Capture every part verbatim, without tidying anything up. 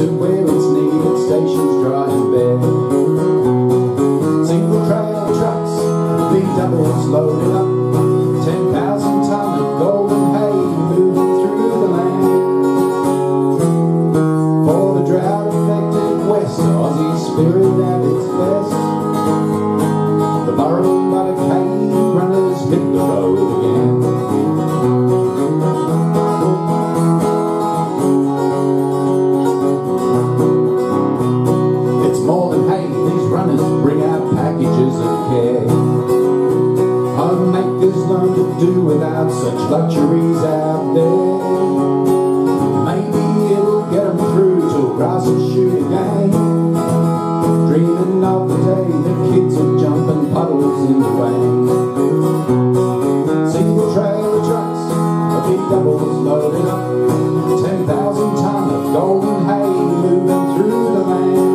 it where it's needed, stations dry and bare. Single trailer trucks, big doubles loaded up, ten thousand ton of golden hay moving through the land. For the drought-affected West, Aussie spirit at its best. The Burrumbuttock hay runners hit the road again. It's more than hay, these runners bring out packages of care. Homemakers learn to do without such luxuries out there. Maybe it'll get them through till grass will shoot again. Dreaming of the day the kids will jump in puddles in the rain. Single trailer trucks, a big doubles loaded up, ten thousand ton of golden hay moving through the land.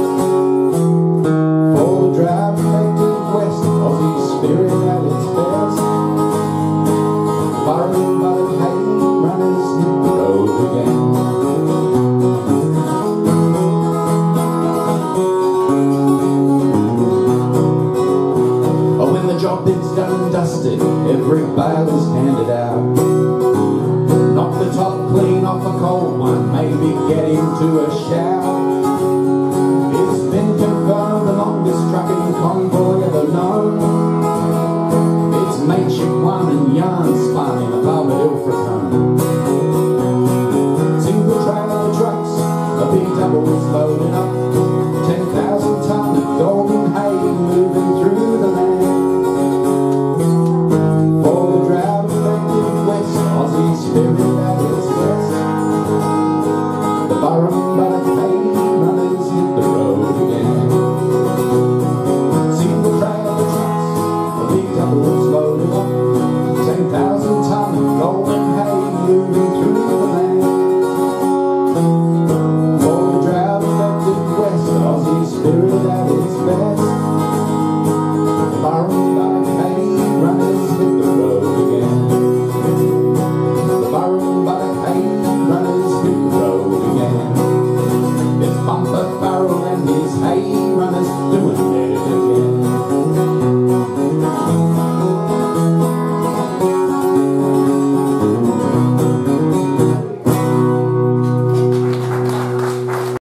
For the drought-affected West, Aussie spirit at its best. Burrumbuttock hay runners hit the road again. When the job is done and dusted, every bale is handed out. Knock the top clean off a cold one, maybe get into a shower. It's been confirmed the longest trucking convoy ever known. It's mateship one and yarn spun in a Balladeers. Single trailer trucks, a big doubles loaded up,